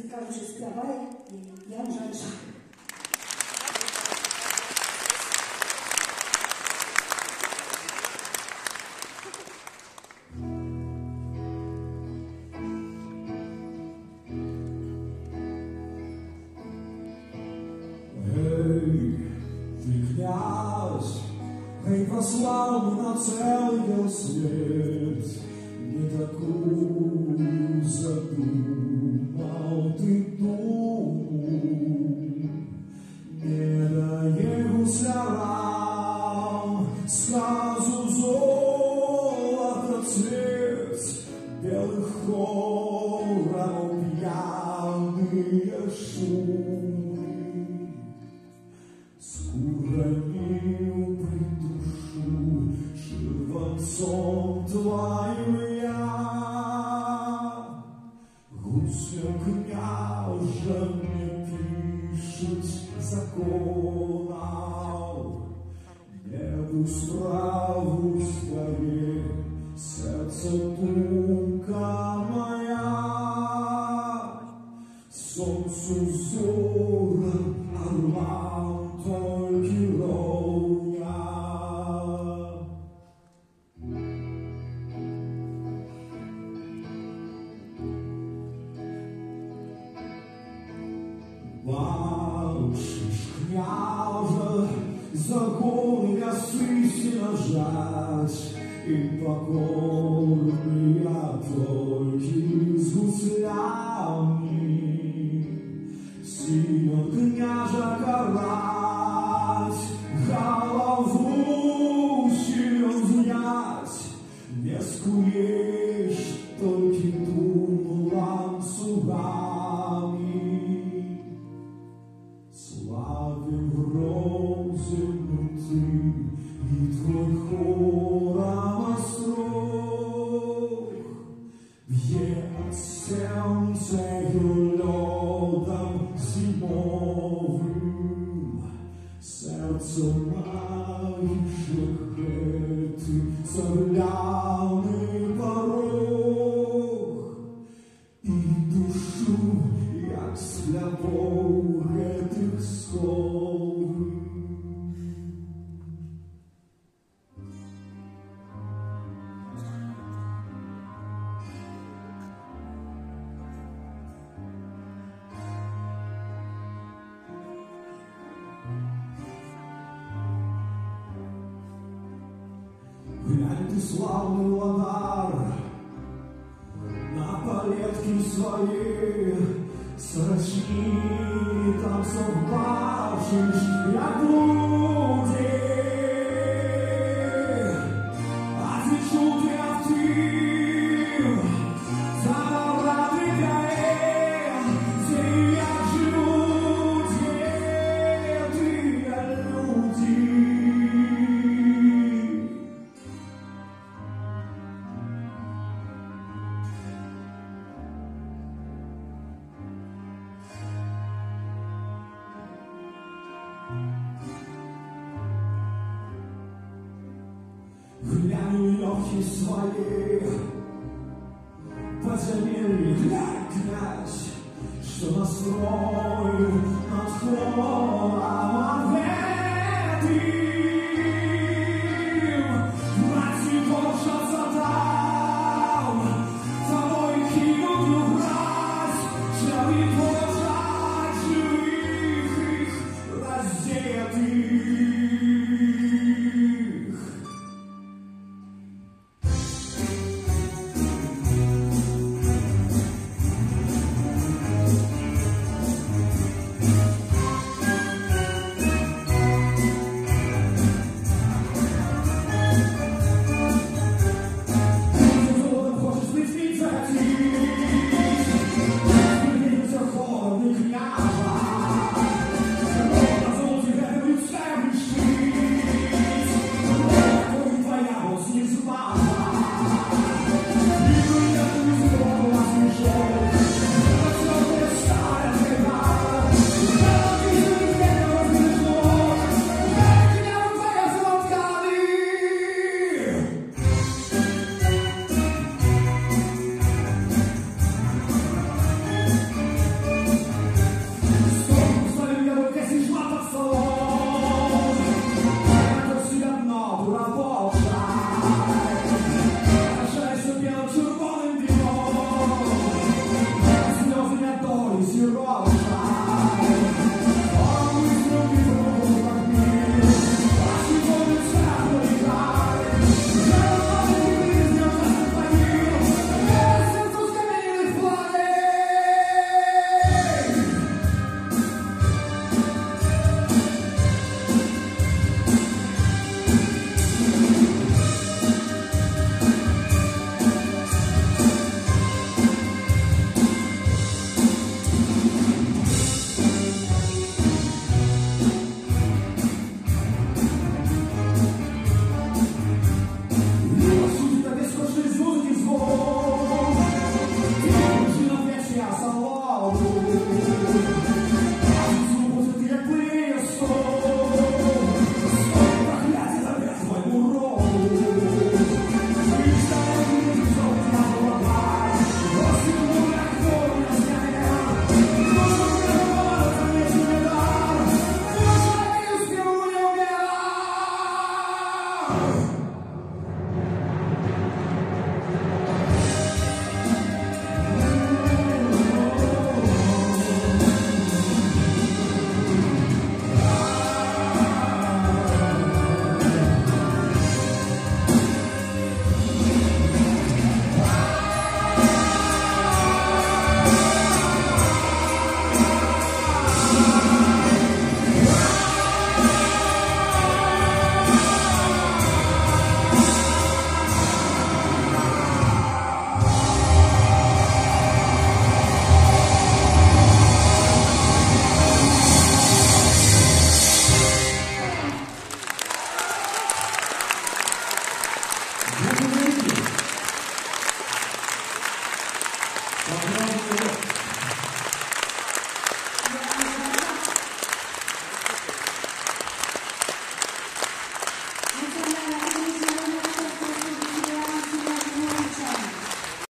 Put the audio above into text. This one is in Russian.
короче, спявай, і Ян Жанчик. Эй, прославлен на целый свет, не такую задумал ты думу, не доехался рам, сразу золото цвет, белых хоров пьяные шумы, скуранил придушу, животцом твоим я, гусем княжем не пишут законов, небу справу своей, сердце думка моя, солнцу зором орлам только ровня. Бачишь, княже, законы косы нажать, и покорный я только с гуслями, силен княжа карать, голову силен взять, не скуешь только думлам сугами. Славим в розе внутри и твой хором острог, бьет сердце лёдом зимовым, сердце моих шляхеты, соляный порог, и душу, як слябов гэтых слов. Глянь ты, славный владар, на палетки свои, срочни там собачишь, як люди. Отвечу ты актив, за враты гаэ, где я живу, где ты люди. Глянь легкие свои подземелья, глянь, князь, что настроил над хором ответим. Братья должен там, тобой кинут убрать, чтобы продолжать живых их раздетых. Огромное